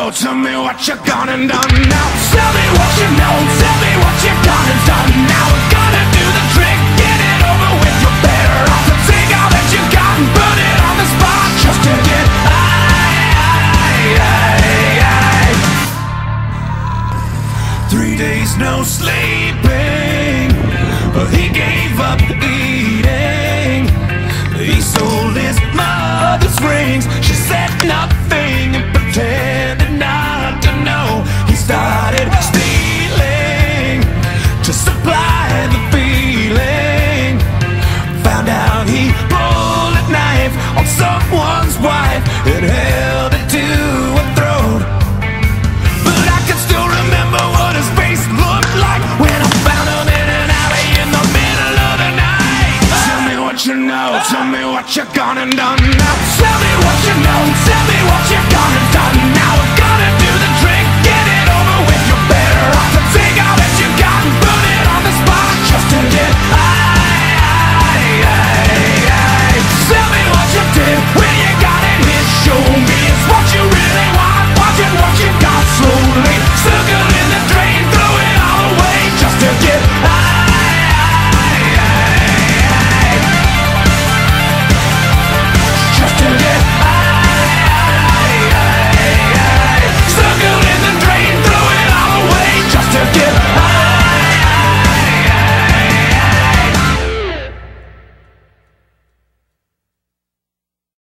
know, tell me what you're gonna done now. Tell me what you know, tell me what you're gonna done now. We're gonna do the trick, get it over with. You're better off to take all that you got and put it on the spot just to get high. 3 days no sleeping, but he gave up eating. He sold his mother's rings. She said nothing and pretended not to know. He started stealing to supply the feeling. Found out he pulled a knife on someone's wife and held it to her throat. But I can still remember what his face looked like when I found him in an alley in the middle of the night. Tell me what you know, tell me what you're gonna do now. Tell me what you know, tell me what you're gonna